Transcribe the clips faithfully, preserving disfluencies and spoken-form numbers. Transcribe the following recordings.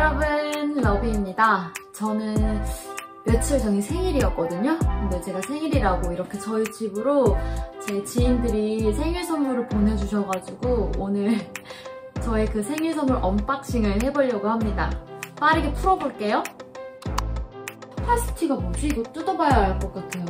여러분, 러비입니다. 저는 며칠 전이 생일이었거든요. 근데 제가 생일이라고 이렇게 저희 집으로 제 지인들이 생일 선물을 보내주셔가지고 오늘 저의 그 생일 선물 언박싱을 해보려고 합니다. 빠르게 풀어볼게요. 파스티가 뭐지? 이거 뜯어봐야 알 것 같아요.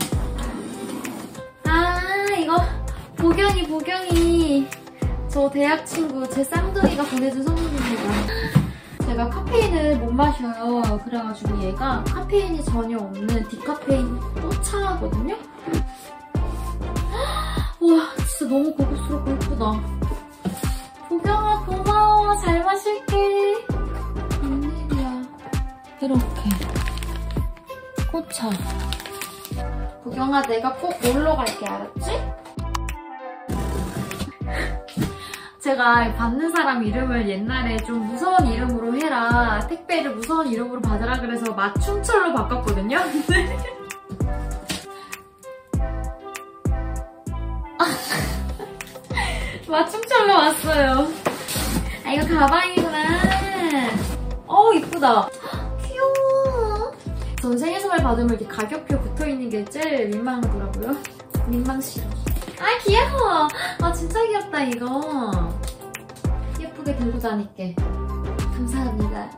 아, 이거 보경이 보경이 저 대학 친구 제 쌍둥이가 보내준 선물입니다. 제가 카페인을 못 마셔요. 그래가지고 얘가 카페인이 전혀 없는 디카페인 꽃차거든요. 우와, 진짜 너무 고급스럽고 예쁘다. 보경아 고마워. 잘 마실게. 웬일이야. 이렇게 꽃차. 보경아 내가 꼭 놀러 갈게, 알았지? 제가 받는 사람 이름을 옛날에 좀 무서운 이름으로 해라, 택배를 무서운 이름으로 받으라 그래서 맞춤철로 바꿨거든요. 근데 맞춤철로 왔어요. 아, 이거 가방이구나. 어우, 이쁘다. 귀여워. 전 생일 선물 받으면 이렇게 가격표 붙어있는 게 제일 민망하더라고요. 민망 싫어. 아, 귀여워. 아, 진짜 귀엽다, 이거. 예쁘게 들고 다닐게. 감사합니다.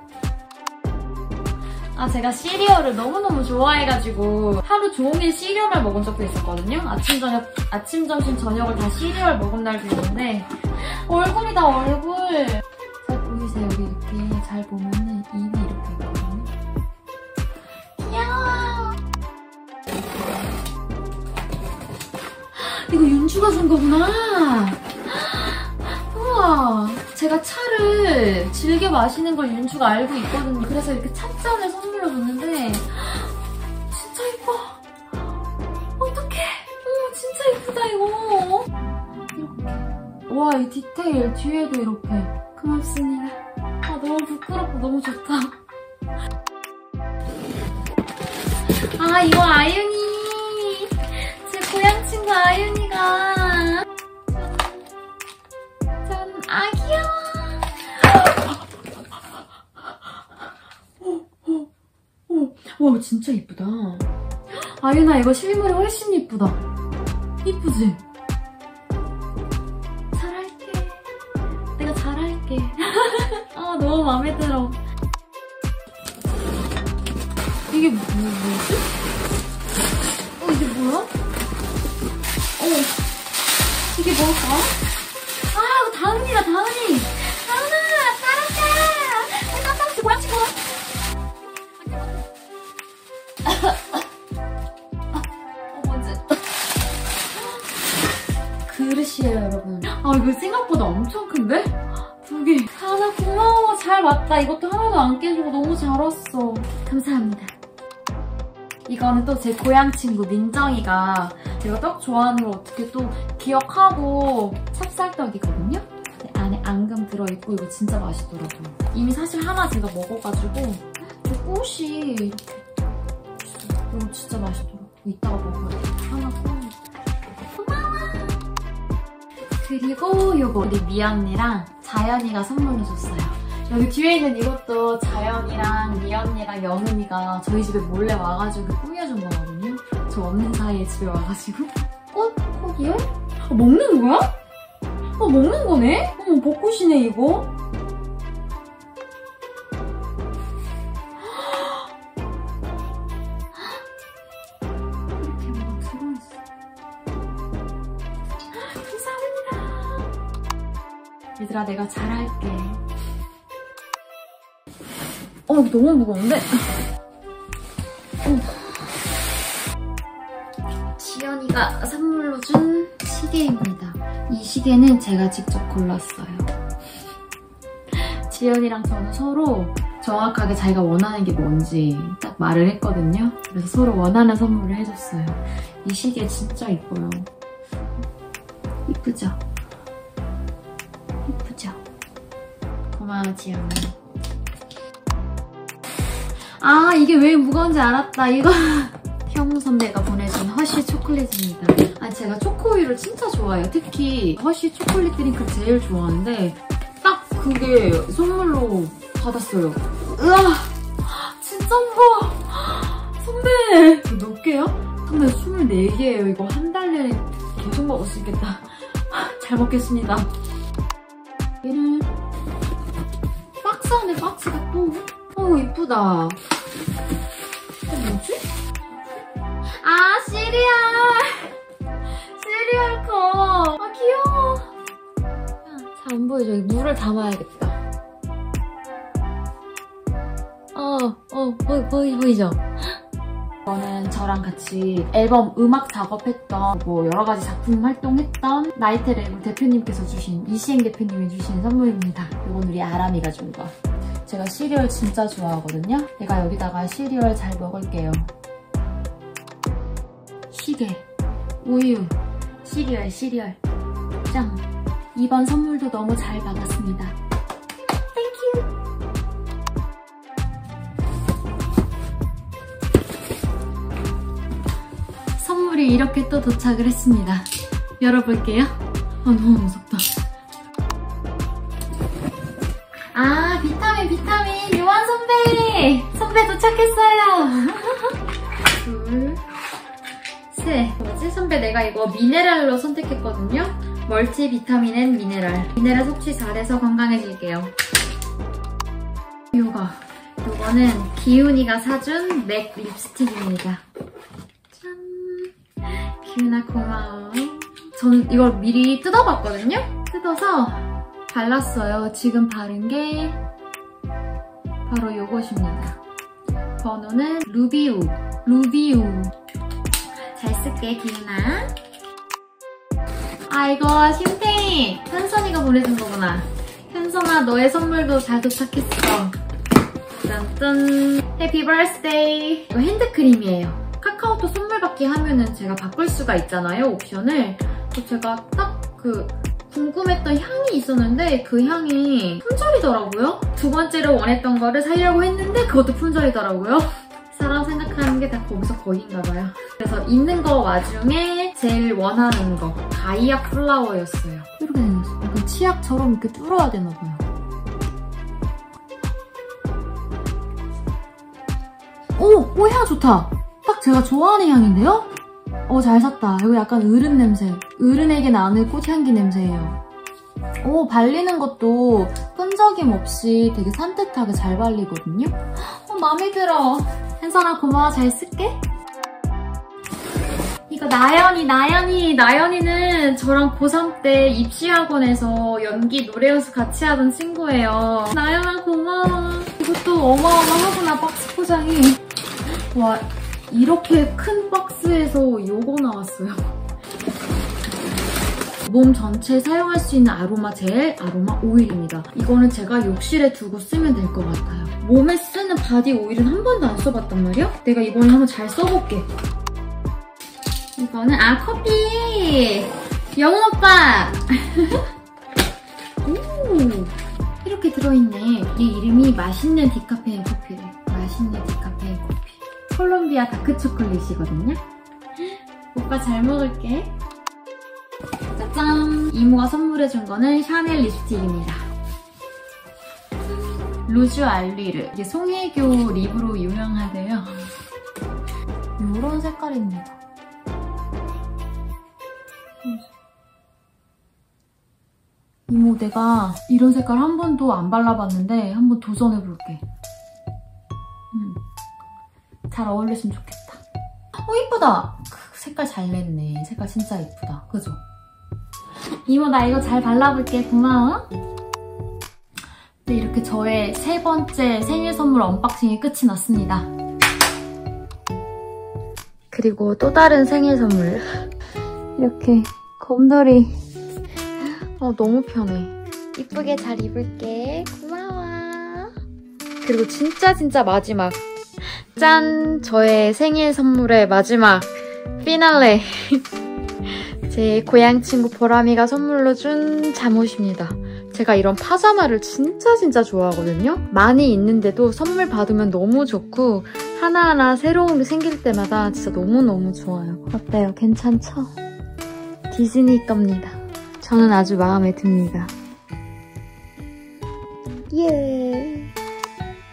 아, 제가 시리얼을 너무너무 좋아해가지고 하루 종일 시리얼만 먹은 적도 있었거든요. 아침, 저녁, 아침, 점심, 저녁을 다 시리얼 먹은 날도 있는데 얼굴이다, 얼굴. 잘 보이세요? 여기 이렇게 잘 보면은 입이 이렇게 있거든요. 귀여워. 이거 윤주가 준 거구나. 우와, 제가 차를 즐겨 마시는 걸 윤주가 알고 있거든요. 그래서 이렇게 찻잔을 선물로 줬는데 진짜 예뻐. 어떡해. 어머, 진짜 예쁘다, 이거. 이렇게. 와, 이 디테일 뒤에도 이렇게. 고맙습니다. 아, 너무 부끄럽고 너무 좋다. 아, 이거 아윤이. 고향 친구 아윤이가. 짠. 아, 귀여워. 오, 오, 오. 와, 진짜 이쁘다. 아윤아, 이거 실물이 훨씬 이쁘다. 이쁘지? 잘할게. 내가 잘할게. 아, 너무 마음에 들어. 이게 뭐, 뭐지? 어, 이게 뭐야? 어, 이게 뭘까? 아, 다은이다, 다은이! 다은아, 따라오자! 깜짝 놀랐어, 고양 친구! 어, 뭔지. 그릇이에요, 여러분. 아, 이거 생각보다 엄청 큰데? 두 개. 다은아, 고마워. 잘 왔다. 이것도 하나도 안 깨지고 너무 잘 왔어. 감사합니다. 이거는 또 제 고향 친구 민정이가 제가 떡 좋아하는 걸 어떻게 또 기억하고 찹쌀떡이거든요? 안에 앙금 들어있고 이거 진짜 맛있더라고요. 이미 사실 하나 제가 먹어가지고 이 꽃이 이렇게 이거 진짜 맛있더라고요. 이따가 먹어야 돼. 하나 꺼내. 고마워! 그리고 이거 우리 미언니랑 자연이가 선물로 줬어요. 여기 뒤에 있는 이것도 자연이랑 미언니랑 영음이가 저희 집에 몰래 와가지고 꾸며준 거거든요. 저 없는 사이에 집에 와가지고. 꽃? 꽃이요? 어, 먹는 거야? 어, 먹는 거네? 어머, 벚꽃이네, 이거. 이렇게 막 들어있어. 감사합니다. 얘들아, 내가 잘할게. 어, 이거 너무 무거운데? 지연이가 선물로 준 시계입니다. 이 시계는 제가 직접 골랐어요. 지연이랑 저는 서로 정확하게 자기가 원하는 게 뭔지 딱 말을 했거든요. 그래서 서로 원하는 선물을 해줬어요. 이 시계 진짜 이뻐요. 이쁘죠? 이쁘죠? 고마워, 지연이. 아, 이게 왜 무거운지 알았다. 이거 형우 선배가 보내준 허쉬 초콜릿입니다. 아, 제가 초코우유를 진짜 좋아해요. 특히 허쉬 초콜릿 드링크 제일 좋아하는데 딱 그게 선물로 받았어요. 으아! 진짜 무거워! 선배! 이거 몇 개야? 선배 스물네 개예요. 이거 한 달 내내 계속 먹을 수 있겠다. 잘 먹겠습니다. 얘는 박스 안에 박스가 또. 어, 이쁘다. 이거 뭐지? 아, 시리얼! 시리얼 컵! 아, 귀여워. 잘 안 보이죠? 여기 물을 담아야겠다. 어, 어, 보이, 보이, 보이죠? 이거는 저랑 같이 앨범 음악 작업했던 뭐 여러 가지 작품 활동했던 나이트 레이블 대표님께서 주신, 이시행 대표님이 주신 선물입니다. 이건 우리 아람이가 준 거. 제가 시리얼 진짜 좋아하거든요. 제가 여기다가 시리얼 잘 먹을게요. 시계, 우유, 시리얼, 시리얼. 짱! 이번 선물도 너무 잘 받았습니다. 땡큐! 선물이 이렇게 또 도착을 했습니다. 열어볼게요. 아, 너무 무섭다. 아, 비타민, 비타민. 요한 선배! 선배 도착했어요. 둘, 셋. 뭐지? 선배 내가 이거 미네랄로 선택했거든요. 멀티 비타민 앤 미네랄. 미네랄 섭취 잘해서 건강해질게요. 요거. 요거는 기훈이가 사준 맥 립스틱입니다. 짠. 기훈아 고마워. 저는 이걸 미리 뜯어봤거든요? 뜯어서 발랐어요. 지금 바른 게 바로 요것입니다. 번호는 루비우. 루비우. 잘 쓸게, 기훈아. 아, 이거 심탱이. 현선이가 보내준 거구나. 현선아, 너의 선물도 잘 도착했어. 짠짠. 해피 버스데이. 이거 핸드크림이에요. 카카오톡 선물 받기 하면은 제가 바꿀 수가 있잖아요, 옵션을. 그래서 제가 딱 그 궁금했던 향이 있었는데 그 향이 품절이더라고요. 두 번째로 원했던 거를 사려고 했는데 그것도 품절이더라고요. 사람 생각하는 게 다 거기서 거기인가 봐요. 그래서 있는 거 와중에 제일 원하는 거 가이아 플라워였어요. 이렇게 생겼어요. 약간 치약처럼 이렇게 뚫어야 되나 봐요. 오! 오, 향 좋다! 딱 제가 좋아하는 향인데요? 어, 잘 샀다. 이거 약간 어른 냄새. 어른에게 나는 꽃향기 냄새예요. 오, 발리는 것도 끈적임 없이 되게 산뜻하게 잘 발리거든요? 어, 마음에 들어. 현선아 고마워. 잘 쓸게. 이거 나연이, 나연이. 나연이는 저랑 고삼 때 입시학원에서 연기 노래 연습 같이 하던 친구예요. 나연아 고마워. 이것도 어마어마하구나, 박스 포장이. 와, 이렇게 큰 박스에서 요거 나왔어요. 몸 전체에 사용할 수 있는 아로마 젤, 아로마 오일입니다. 이거는 제가 욕실에 두고 쓰면 될 것 같아요. 몸에 쓰는 바디 오일은 한 번도 안 써봤단 말이야? 내가 이번에 한번 잘 써볼게. 이거는 아, 커피! 영훈 오빠! 오, 이렇게 들어있네. 이 이름이 맛있는 디카페인 커피래. 맛있는 디카페인 커피. 콜롬비아 다크 초콜릿이거든요. 오빠 잘 먹을게. 짜잔! 이모가 선물해준 거는 샤넬 립스틱입니다. 루쥬 알리르. 이게 송혜교 립으로 유명하대요. 이런 색깔입니다. 이모, 내가 이런 색깔 한 번도 안 발라봤는데 한번 도전해볼게. 음. 잘 어울렸으면 좋겠다. 어, 이쁘다! 색깔 잘 냈네. 색깔 진짜 이쁘다. 그죠? 이모, 나 이거 잘 발라볼게. 고마워. 네, 이렇게 저의 세 번째 생일 선물 언박싱이 끝이 났습니다. 그리고 또 다른 생일 선물. 이렇게 곰돌이. 어, 너무 편해. 이쁘게 잘 입을게. 고마워. 그리고 진짜 진짜 마지막. 짠! 저의 생일 선물의 마지막 피날레. 제 고향 친구 보람이가 선물로 준 잠옷입니다. 제가 이런 파자마를 진짜 진짜 좋아하거든요. 많이 있는데도 선물 받으면 너무 좋고 하나하나 새로운 게 생길 때마다 진짜 너무너무 좋아요. 어때요? 괜찮죠? 디즈니 겁니다. 저는 아주 마음에 듭니다. 예. 그리고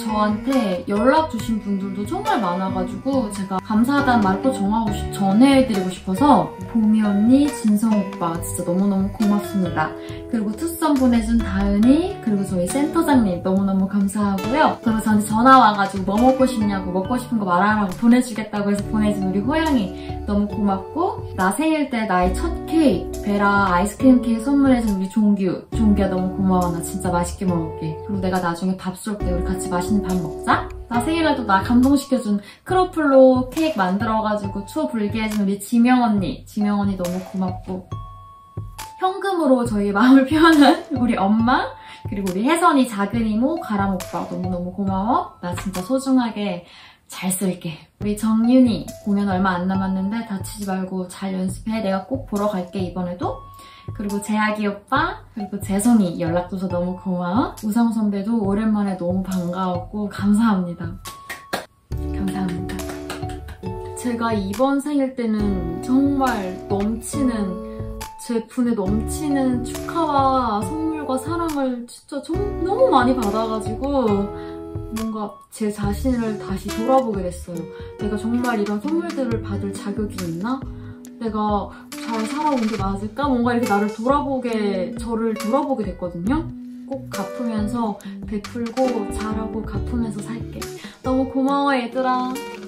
저한테 연락 주신 분들도 정말 많아가지고 제가 감사하다는 말 또 정하고 싶, 전해드리고 싶어서 보미 언니, 진성 오빠 진짜 너무너무 고맙습니다. 그리고 투썸 보내준 다은이, 그리고 저희 센터장님 너무너무 감사하고요. 그리고 저한테 전화 와가지고 뭐 먹고 싶냐고, 먹고 싶은 거 말하라고 보내주겠다고 해서 보내준 우리 호영이 너무 고맙고, 나 생일 때 나의 첫 케이크, 베라 아이스크림 케이크 선물해준 우리 종규, 종규야 너무 고마워. 나 진짜 맛있게 먹을게. 그리고 내가 나중에 밥 쏠 때 우리 같이 맛있는 밥 먹자. 나 생일날도 나 감동시켜준 크로플로 케이크 만들어가지고 추억 불게 해준 우리 지명 언니, 지명 언니 너무 고맙고, 현금으로 저희 마음을 표현한 우리 엄마, 그리고 우리 혜선이, 작은 이모, 가람 오빠 너무너무 고마워. 나 진짜 소중하게 잘 쓸게. 우리 정윤이 공연 얼마 안 남았는데 다치지 말고 잘 연습해. 내가 꼭 보러 갈게 이번에도. 그리고 재학이 오빠, 그리고 재성이 연락줘서 너무 고마워. 우성 선배도 오랜만에 너무 반가웠고 감사합니다. 감사합니다. 제가 이번 생일 때는 정말 넘치는, 제 분에 넘치는 축하와 선물과 사랑을 진짜 좀 너무 많이 받아가지고 뭔가 제 자신을 다시 돌아보게 됐어요. 내가 정말 이런 선물들을 받을 자격이 있나? 내가 잘 살아온 게 맞을까? 뭔가 이렇게 나를 돌아보게, 저를 돌아보게 됐거든요. 꼭 갚으면서, 베풀고 잘하고 갚으면서 살게. 너무 고마워 얘들아.